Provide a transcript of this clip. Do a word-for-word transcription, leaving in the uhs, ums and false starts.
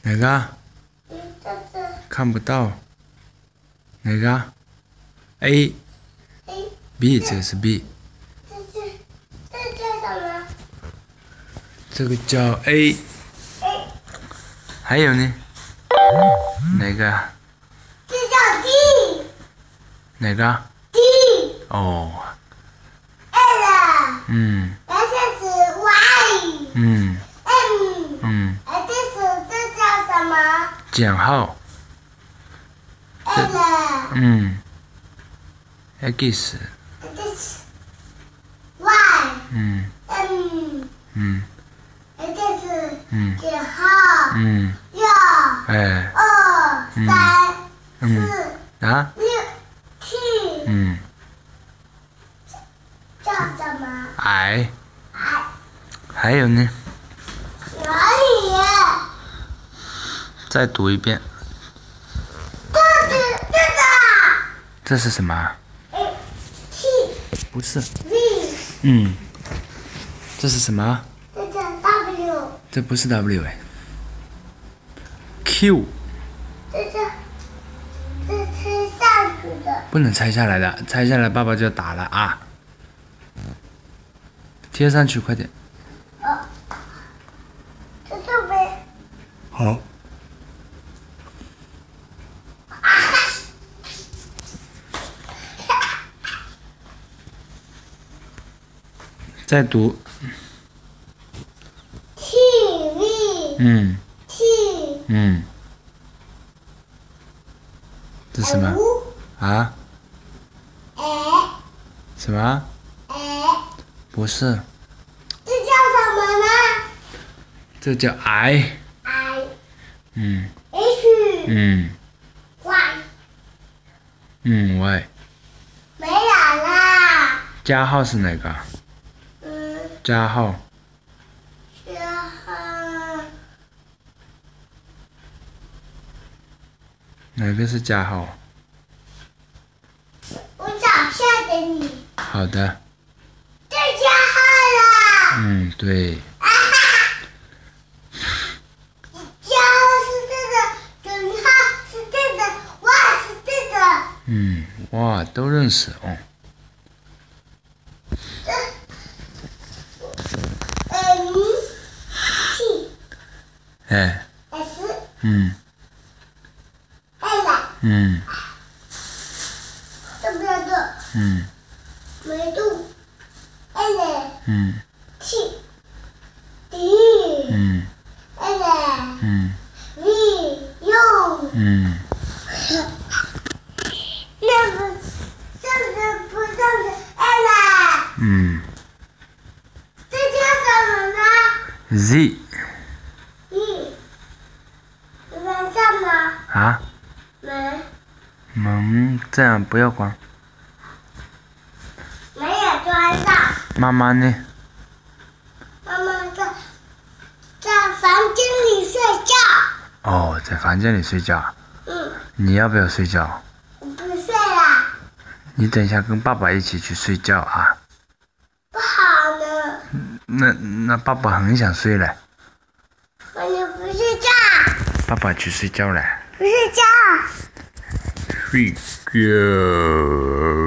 哪个？ 嗯，这是看不到。哪个 ？A。 A。 B， 这个是 B。 这是这叫什么？ 这个叫 A。 A。 还有呢？哪个？ 这叫 D。 哪个 ？D。 哦。 L。 嗯。 这是 Y。 嗯。 M。 嗯。 这是这叫什么？ 减号。 L。 嗯。X。 这是 Y。 嗯。 M。 嗯。 这是嗯。 减号。 嗯。 六。 哎。 二。 嗯。 三。 嗯。 四。 啊？ 六。七。 嗯。 叫什么？ I。 I。 还有呢？ 哪里？ 再读一遍。 这是这个。 这是什么 A。T。 不是。 V。 嗯。这是什么？ 这是 W。 这不是 W 哎。Q。 这是这是上去的。 不能拆下来的，拆下来爸爸就打了啊！贴上去，快点。 哦。这是呗。 好。再读。 T V。 嗯。 T。 嗯。这是什么？啊？ 哎。 什么？ 哎。 不是。 这叫什么呢？ 这叫 I。 I。 嗯。 H。 嗯。 Y。 嗯 Y。 没有啦。 加号是哪个？ 嗯。 加号。 加号。 哪个是加号？ 我找下给你。 好的。 这加号了。 嗯，对。 啊哈！加号是这个，等号是这个，哇是这个。 嗯，哇，都认识哦。 M T。 哎。 S。 嗯。 L。 嗯。 这不叫这。 嗯。 维度。L。 嗯。 T。D。 嗯。 L。 嗯。 V。U。 嗯。 那不这个不正是 L。 嗯。 这叫什么呢 Z。 ？E。门上吗？ 啊？ 门。 门这样不要关。 门也关上。 妈妈呢？ 妈妈在在房间里睡觉。 哦，在房间里睡觉。 嗯。 你要不要睡觉？ 我不睡啦。 你等一下跟爸爸一起去睡觉啊。 不好呢。 那那爸爸很想睡了。 我就不睡觉。 爸爸去睡觉了。 不睡觉。 睡觉。